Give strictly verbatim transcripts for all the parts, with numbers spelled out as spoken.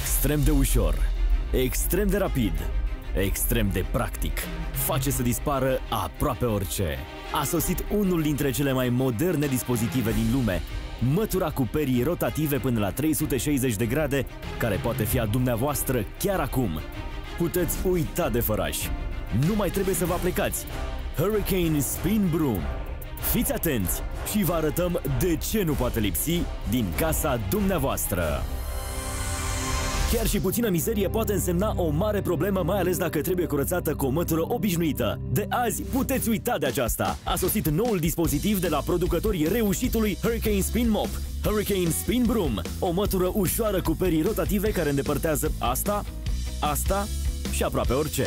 Extrem de ușor, extrem de rapid, extrem de practic. Face să dispară aproape orice. A sosit unul dintre cele mai moderne dispozitive din lume, mătura cu perii rotative până la trei sute șaizeci de grade, care poate fi a dumneavoastră chiar acum. Puteți uita de făraș. Nu mai trebuie să vă aplicați. Hurricane Spin Broom. Fiți atenți și vă arătăm de ce nu poate lipsi din casa dumneavoastră. Chiar și puțină mizerie poate însemna o mare problemă, mai ales dacă trebuie curățată cu o mătură obișnuită. De azi puteți uita de aceasta. A sosit noul dispozitiv de la producătorii reușitului Hurricane Spin Mop, Hurricane Spin Broom, o mătură ușoară cu perii rotative care îndepărtează asta, asta și aproape orice.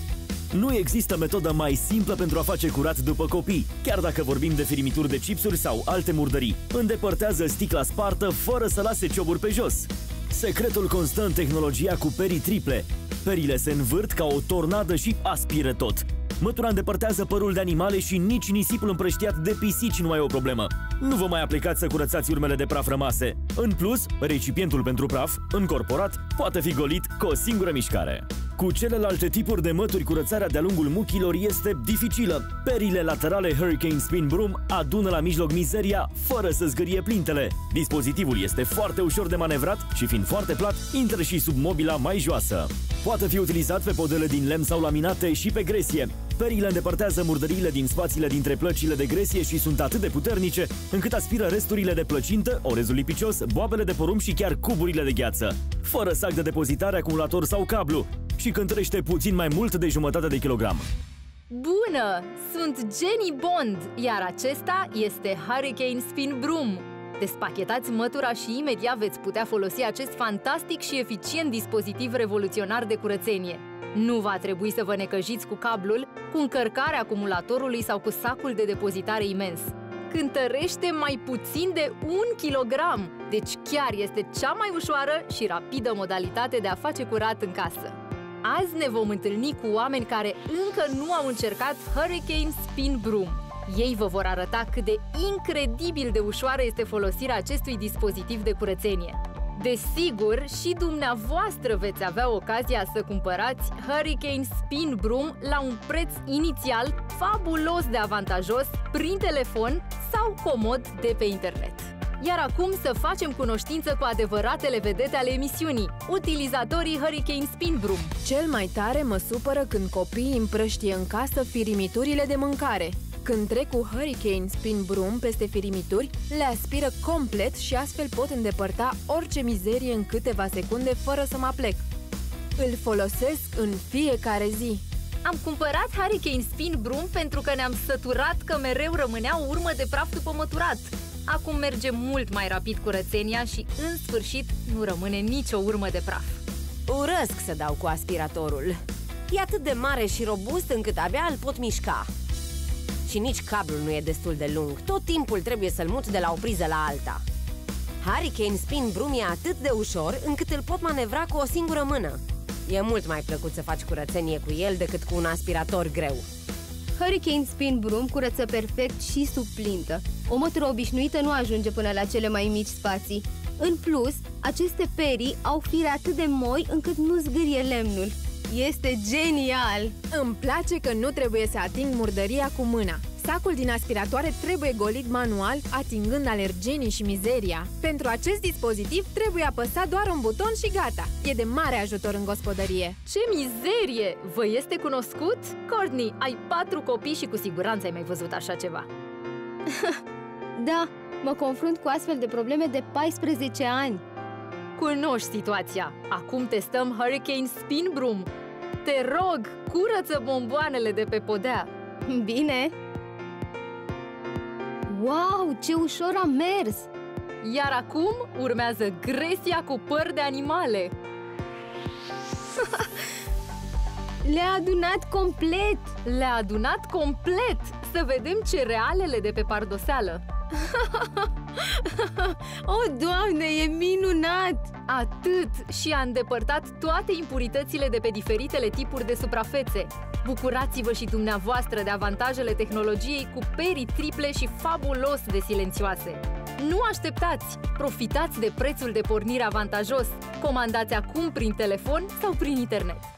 Nu există metodă mai simplă pentru a face curat după copii, chiar dacă vorbim de firimituri de chipsuri sau alte murdării. Îndepărtează sticla spartă fără să lase cioburi pe jos. Secretul constă în tehnologia cu perii triple. Perile se învârt ca o tornadă și aspiră tot. Mătura îndepărtează părul de animale și nici nisipul împrăștiat de pisici nu mai e o problemă. Nu vă mai aplicați să curățați urmele de praf rămase. În plus, recipientul pentru praf, încorporat, poate fi golit cu o singură mișcare. Cu celelalte tipuri de mături, curățarea de-a lungul muchilor este dificilă. Perile laterale Hurricane Spin Broom adună la mijloc mizeria fără să zgârie plintele. Dispozitivul este foarte ușor de manevrat și, fiind foarte plat, intră și sub mobila mai joasă. Poate fi utilizat pe podele din lemn sau laminate și pe gresie. Perile îndepărtează murdăriile din spațiile dintre plăcile de gresie și sunt atât de puternice încât aspiră resturile de plăcintă, orezul lipicios, boabele de porumb și chiar cuburile de gheață. Fără sac de depozitare, acumulator sau cablu. Și cântărește puțin mai mult de jumătate de kilogram. Bună! Sunt Jenny Bond, iar acesta este Hurricane Spin Broom. Despachetați mătura și imediat veți putea folosi acest fantastic și eficient dispozitiv revoluționar de curățenie. Nu va trebui să vă necăjiți cu cablul, cu încărcarea acumulatorului sau cu sacul de depozitare imens. Cântărește mai puțin de un kilogram, deci chiar este cea mai ușoară și rapidă modalitate de a face curat în casă. Azi ne vom întâlni cu oameni care încă nu au încercat Hurricane Spin Broom. Ei vă vor arăta cât de incredibil de ușoară este folosirea acestui dispozitiv de curățenie. Desigur, și dumneavoastră veți avea ocazia să cumpărați Hurricane Spin Broom la un preț inițial fabulos de avantajos prin telefon sau comod de pe internet. Iar acum să facem cunoștință cu adevăratele vedete ale emisiunii, utilizatorii Hurricane Spin Broom. Cel mai tare mă supără când copiii împrăștie în casă firimiturile de mâncare. Când trec cu Hurricane Spin Broom peste firimituri, le aspiră complet și astfel pot îndepărta orice mizerie în câteva secunde fără să mă plec. Îl folosesc în fiecare zi. Am cumpărat Hurricane Spin Broom pentru că ne-am săturat că mereu rămânea o urmă de praf după măturat. Acum merge mult mai rapid curățenia și, în sfârșit, nu rămâne nicio urmă de praf. Urăsc să dau cu aspiratorul. E atât de mare și robust încât abia îl pot mișca. Și nici cablul nu e destul de lung. Tot timpul trebuie să-l mut de la o priză la alta. Hurricane Spin Broom e atât de ușor încât îl pot manevra cu o singură mână. E mult mai plăcut să faci curățenie cu el decât cu un aspirator greu. Hurricane Spin Broom curăță perfect și sub plintă. O mătură obișnuită nu ajunge până la cele mai mici spații. În plus, aceste perii au fire atât de moi încât nu zgârie lemnul. Este genial! Îmi place că nu trebuie să ating murdăria cu mâna. Sacul din aspiratoare trebuie golit manual, atingând alergenii și mizeria. Pentru acest dispozitiv trebuie apăsat doar un buton și gata. E de mare ajutor în gospodărie. Ce mizerie! Vă este cunoscut? Courtney, ai patru copii și cu siguranță ai mai văzut așa ceva. Da, mă confrunt cu astfel de probleme de paisprezece ani. Cunoști situația. Acum testăm Hurricane Spin Broom. Te rog, curăță bomboanele de pe podea. Bine! Wow, ce ușor a mers! Iar acum urmează gresia cu păr de animale. Le-a adunat complet! Le-a adunat complet! Să vedem cerealele de pe pardoseală. Oh, Doamne, e minunat! Atât! Și a îndepărtat toate impuritățile de pe diferitele tipuri de suprafețe. Bucurați-vă și dumneavoastră de avantajele tehnologiei cu perii triple și fabulos de silențioase. Nu așteptați! Profitați de prețul de pornire avantajos! Comandați acum prin telefon sau prin internet!